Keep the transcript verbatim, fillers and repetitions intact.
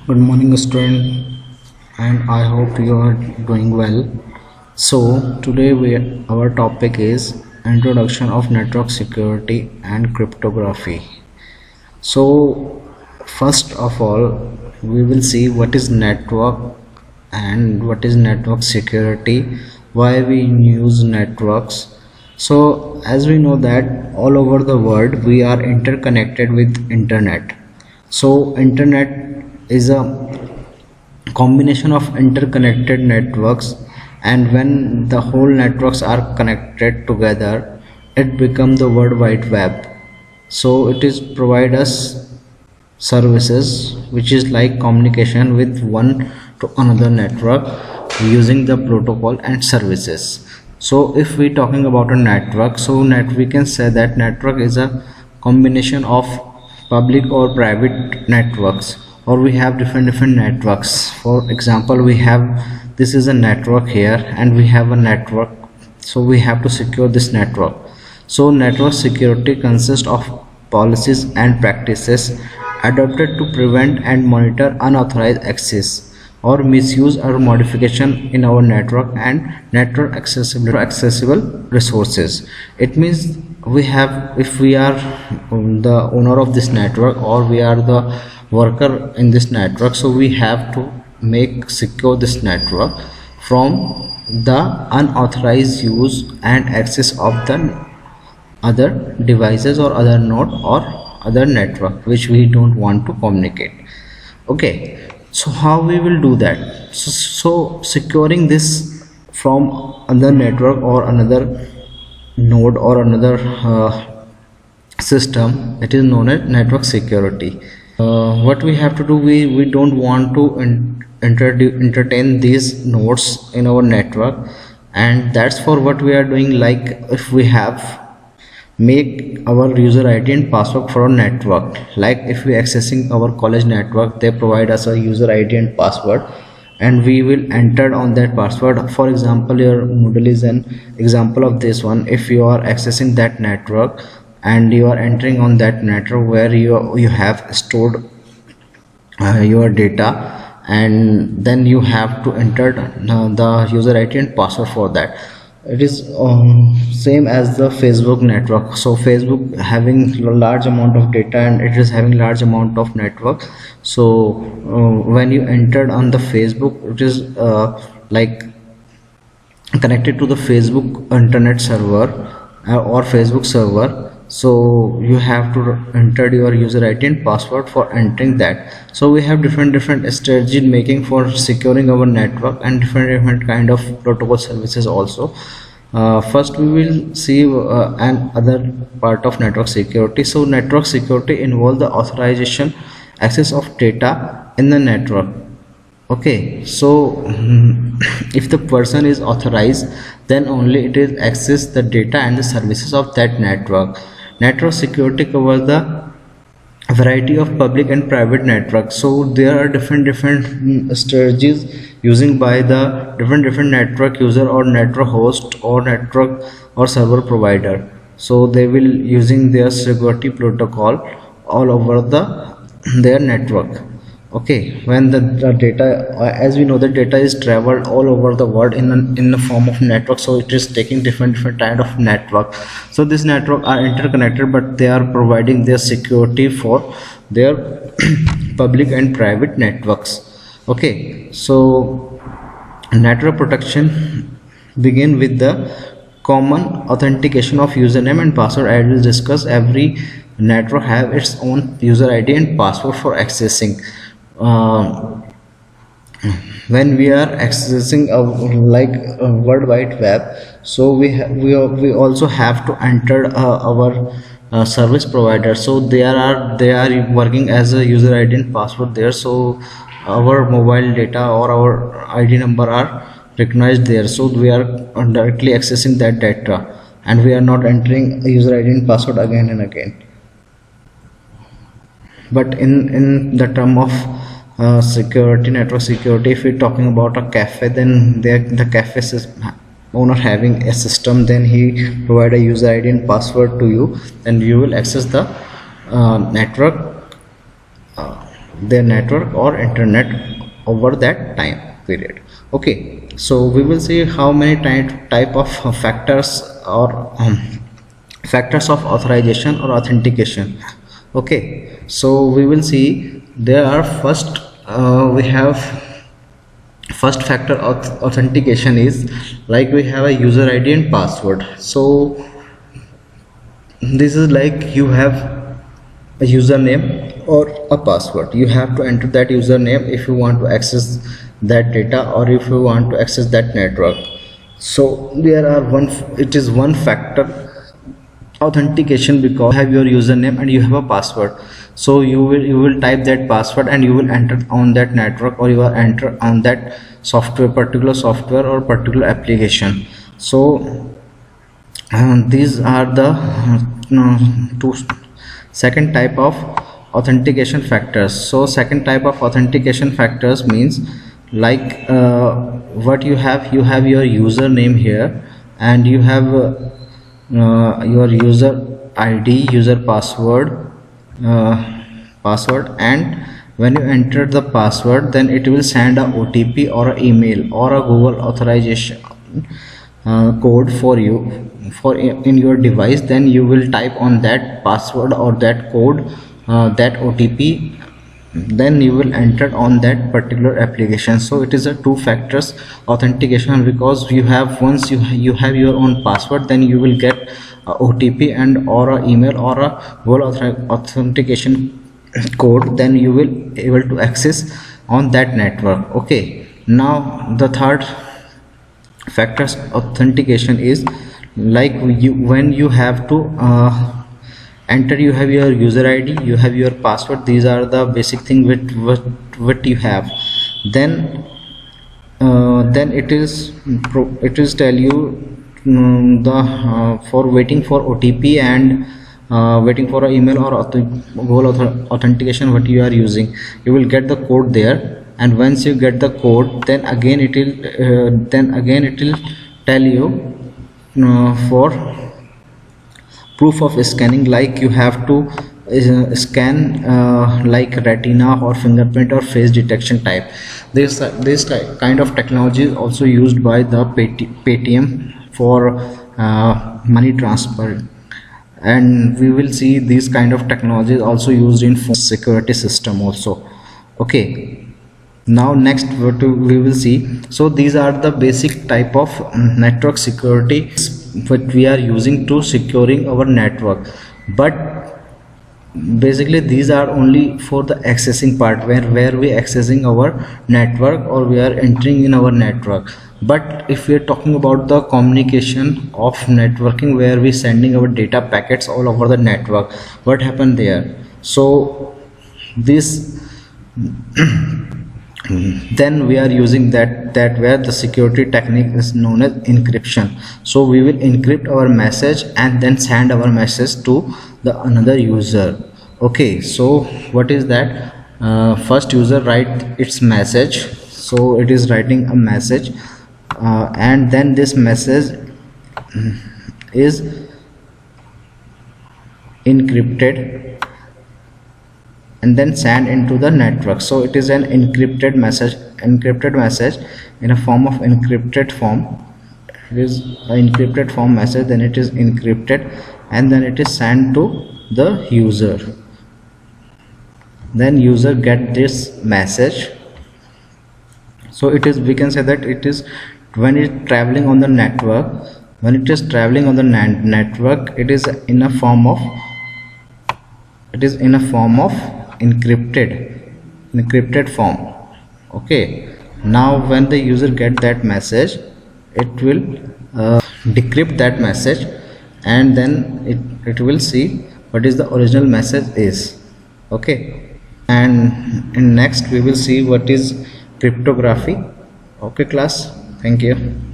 Good morning, student, and I hope you are doing well. So today we our topic is introduction of network security and cryptography. So first of all, we will see what is network and what is network security, why we use networks. So as we know that all over the world we are interconnected with internet. So internet is a combination of interconnected networks, and when the whole networks are connected together, it becomes the World Wide Web. So it is provide us services which is like communication with one to another network using the protocol and services. So if we talking about a network, so net we can say that network is a combination of public or private networks, or we have different different networks. For example, we have this is a network here and we have a network, so we have to secure this network. So network security consists of policies and practices adopted to prevent and monitor unauthorized access or misuse or modification in our network and network accessible accessible resources. It means we have, if we are the owner of this network or we are the worker in this network, so we have to make secure this network from the unauthorized use and access of the other devices or other node or other network which we don't want to communicate. Okay, so how we will do that? So, so securing this from another network or another node or another uh, system, it is known as network security. Uh, what we have to do, we we don't want to entertain these nodes in our network, and that's for what we are doing. Like if we have make our user I D and password for a network, like if we accessing our college network, they provide us a user I D and password and we will enter on that password. For example, your Moodle is an example of this one. If you are accessing that network and you are entering on that network where you you have stored uh, your data, and then you have to enter uh, the user I D and password for that. It is um, same as the Facebook network. So Facebook having large amount of data and it is having large amount of network. So uh, when you entered on the Facebook, it is uh, like connected to the Facebook internet server uh, or Facebook server. So you have to enter your user I D and password for entering that. So we have different different strategy making for securing our network and different different kind of protocol services also. Uh, first we will see uh, an other part of network security. So network security involves the authorization access of data in the network. Okay, so if the person is authorized, then only it is access the data and the services of that network. Network security covers the variety of public and private networks. So there are different different strategies using by the different different network user or network host or network or server provider. So they will using their security protocol all over the their network. Okay, when the, the data, uh, as we know, the data is traveled all over the world in a, in the form of network, so it is taking different different kind of network. So this network are interconnected, but they are providing their security for their public and private networks. Okay, so network protection begin with the common authentication of username and password. I will discuss every network have its own user I D and password for accessing. Uh, when we are accessing a like a World Wide Web, so we we we also have to enter uh, our uh, service provider. So they are they are working as a user I D and password there. So our mobile data or our I D number are recognized there. So we are directly accessing that data, and we are not entering a user I D and password again and again. But in in the term of uh, security, network security, if we're talking about a cafe, then there the cafe owner having a system, then he provide a user I D and password to you, and you will access the uh, network uh, their network or internet over that time period. Okay, so we will see how many type type of factors or um, factors of authorization or authentication. Okay, so we will see there are first uh, we have first factor of authentication is like we have a user I D and password. So this is like you have a username or a password. You have to enter that username if you want to access that data or if you want to access that network. So there are one it is one factor authentication because you have your username and you have a password. So you will you will type that password and you will enter on that network or you will enter on that software, particular software or particular application. So uh, these are the uh, two second type of authentication factors. So second type of authentication factors means like uh, what you have you have your username here and you have uh, uh, your user I D, user password uh, password and when you enter the password then it will send a O T P or an email or a Google authorization uh, code for you for in your device. Then you will type on that password or that code uh, that O T P, then you will enter on that particular application. So it is a two factors authentication because you have once you you have your own password, then you will get a O T P and or a email or a Google authentication code, then you will able to access on that network. Okay, now the third factors authentication is like you when you have to uh, enter, you have your user I D, you have your password. These are the basic thing with what, what you have. Then uh, then it is it is tell you um, the uh, for waiting for O T P and uh, waiting for an email or Google authentication what you are using. You will get the code there, and once you get the code, then again it will uh, then again it will tell you uh, for proof of scanning, like you have to uh, scan uh, like retina or fingerprint or face detection type. This uh, this kind of technology is also used by the Paytm for uh, money transfer, and we will see these kind of technologies also used in phone security system also. Okay, now next what we will see. So these are the basic type of network security what we are using to securing our network, but basically these are only for the accessing part, where where we accessing our network or we are entering in our network. But if we are talking about the communication of networking, where we sending our data packets all over the network, what happened there? So this then we are using that that where the security technique is known as encryption. So we will encrypt our message and then send our message to the another user. Okay, so what is that? Uh, first user write its message, so it is writing a message uh, and then this message is encrypted and then send into the network. So it is an encrypted message encrypted message in a form of encrypted form. It is an encrypted form message, then it is encrypted and then it is sent to the user. Then user get this message. So it is, we can say that it is when it traveling on the network, when it is traveling on the network, it is in a form of it is in a form of encrypted encrypted form. Okay, now when the user get that message, it will uh, decrypt that message and then it, it will see what is the original message is. Okay, and in next we will see what is cryptography. Okay class, thank you.